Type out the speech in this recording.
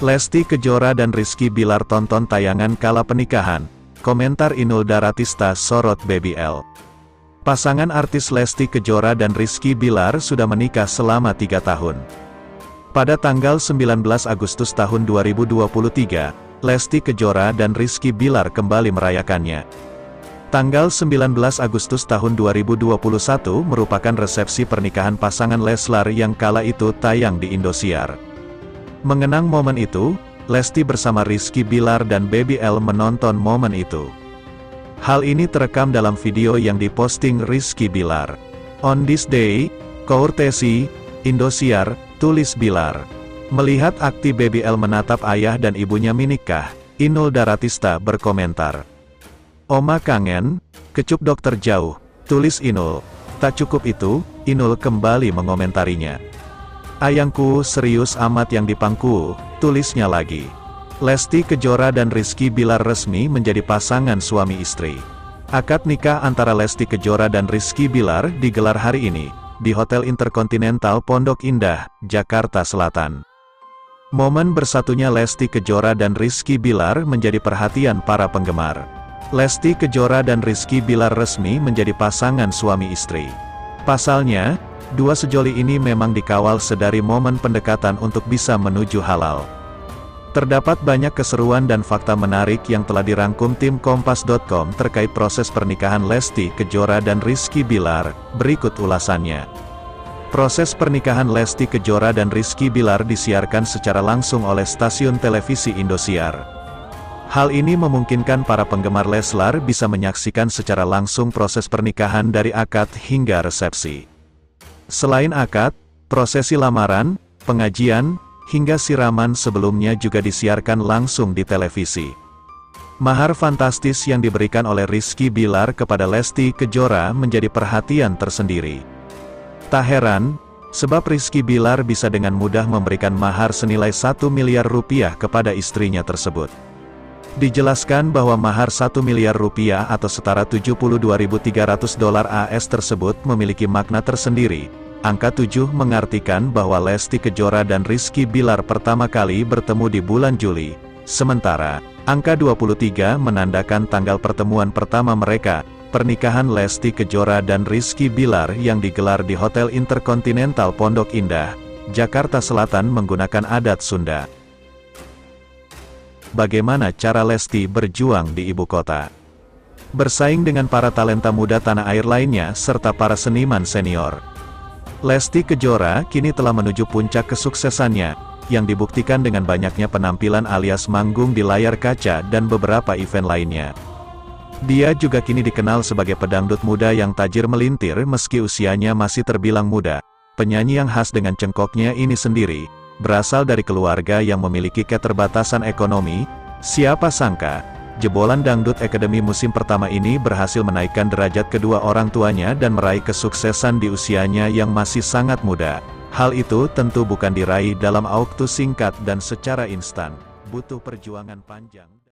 Lesti Kejora dan Rizky Bilar tonton tayangan kala pernikahan. Komentar Inul Daratista sorot Baby L. Pasangan artis Lesti Kejora dan Rizky Bilar sudah menikah selama 3 tahun. Pada tanggal 19 Agustus tahun 2023, Lesti Kejora dan Rizky Bilar kembali merayakannya. Tanggal 19 Agustus tahun 2021 merupakan resepsi pernikahan pasangan Leslar yang kala itu tayang di Indosiar. Mengenang momen itu, Lesti bersama Rizky Bilar dan Baby L menonton momen itu. Hal ini terekam dalam video yang diposting Rizky Bilar. On this day, courtesy, Indosiar, tulis Bilar. Melihat akti Baby L menatap ayah dan ibunya menikah, Inul Daratista berkomentar. Oma kangen, kecup dokter jauh, tulis Inul. Tak cukup itu, Inul kembali mengomentarinya. Ayangku serius amat yang dipangku, tulisnya lagi. Lesti Kejora dan Rizky Bilar resmi menjadi pasangan suami istri. Akad nikah antara Lesti Kejora dan Rizky Bilar digelar hari ini, di Hotel Intercontinental Pondok Indah, Jakarta Selatan. Momen bersatunya Lesti Kejora dan Rizky Bilar menjadi perhatian para penggemar. Lesti Kejora dan Rizky Bilar resmi menjadi pasangan suami istri. Pasalnya, dua sejoli ini memang dikawal sedari momen pendekatan untuk bisa menuju halal. Terdapat banyak keseruan dan fakta menarik yang telah dirangkum tim Kompas.com terkait proses pernikahan Lesti Kejora dan Rizky Bilar, berikut ulasannya. Proses pernikahan Lesti Kejora dan Rizky Bilar disiarkan secara langsung oleh stasiun televisi Indosiar. Hal ini memungkinkan para penggemar Leslar bisa menyaksikan secara langsung proses pernikahan dari akad hingga resepsi. Selain akad, prosesi lamaran, pengajian, hingga siraman sebelumnya juga disiarkan langsung di televisi. Mahar fantastis yang diberikan oleh Rizky Bilar kepada Lesti Kejora menjadi perhatian tersendiri. Tak heran, sebab Rizky Bilar bisa dengan mudah memberikan mahar senilai 1 miliar rupiah kepada istrinya tersebut. Dijelaskan bahwa mahar 1 miliar rupiah atau setara $72.300 AS tersebut memiliki makna tersendiri. Angka 7 mengartikan bahwa Lesti Kejora dan Rizky Bilar pertama kali bertemu di bulan Juli. Sementara, angka 23 menandakan tanggal pertemuan pertama mereka, pernikahan Lesti Kejora dan Rizky Bilar yang digelar di Hotel Intercontinental Pondok Indah, Jakarta Selatan menggunakan adat Sunda. Bagaimana cara Lesti berjuang di ibu kota? Bersaing dengan para talenta muda tanah air lainnya serta para seniman senior. Lesti Kejora kini telah menuju puncak kesuksesannya, yang dibuktikan dengan banyaknya penampilan alias manggung di layar kaca dan beberapa event lainnya. Dia juga kini dikenal sebagai pedangdut muda yang tajir melintir meski usianya masih terbilang muda. Penyanyi yang khas dengan cengkoknya ini sendiri, berasal dari keluarga yang memiliki keterbatasan ekonomi. Siapa sangka, jebolan Dangdut Academy musim pertama ini berhasil menaikkan derajat kedua orang tuanya dan meraih kesuksesan di usianya yang masih sangat muda. Hal itu tentu bukan diraih dalam waktu singkat dan secara instan, butuh perjuangan panjang.